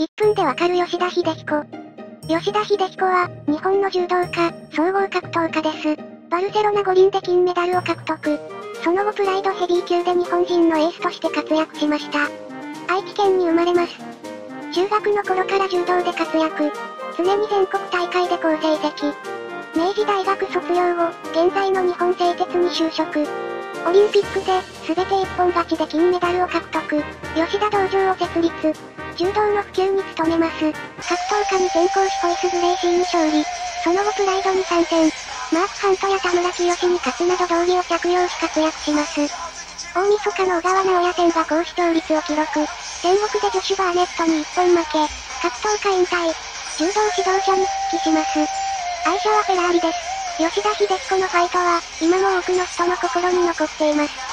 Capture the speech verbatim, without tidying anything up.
っぷんでわかる吉田秀彦。吉田秀彦は、日本の柔道家、総合格闘家です。バルセロナ五輪で金メダルを獲得。その後プライドヘビー級で日本人のエースとして活躍しました。愛知県に生まれます。中学の頃から柔道で活躍。常に全国大会で好成績。明治大学卒業後、現在の日本製鉄に就職。オリンピックで、全て一本勝ちで金メダルを獲得。吉田道場を設立。柔道の普及に努めます。格闘家に転向しホイス・グレイシーに勝利。その後プライドに参戦。マーク・ハントや田村清に勝つなど道着を着用し活躍します。大晦日の小川直也戦が高視聴率を記録。戦国でジョシュ・バーネットに一本負け。格闘家引退。柔道指導者に復帰します。愛車はフェラーリです。吉田秀彦のファイトは、今も多くの人の心に残っています。